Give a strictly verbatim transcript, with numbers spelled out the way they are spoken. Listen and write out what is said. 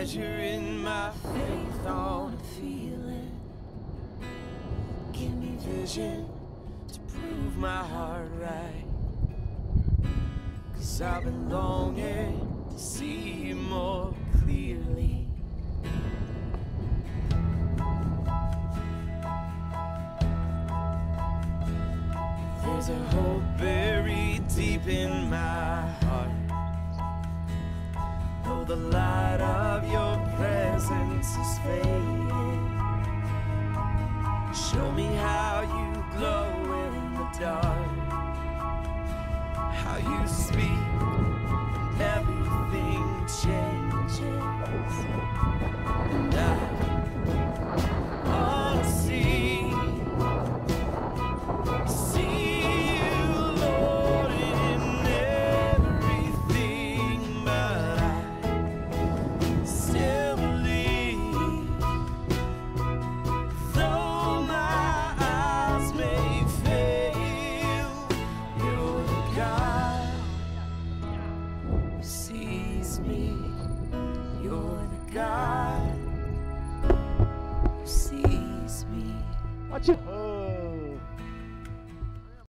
measure in my faith on a feeling. Give me vision to prove my heart right, 'cause I've been longing to see you more clearly. There's a hope buried deep in my heart, though the light of your presence is fading. Show me how you glow in the dark, how you speak and everything changes. And I wanna see, see you, Lord, in everything, but I still believe, though my eyes may fail, you're the God who sees me. You're the God who sees me. Watch it.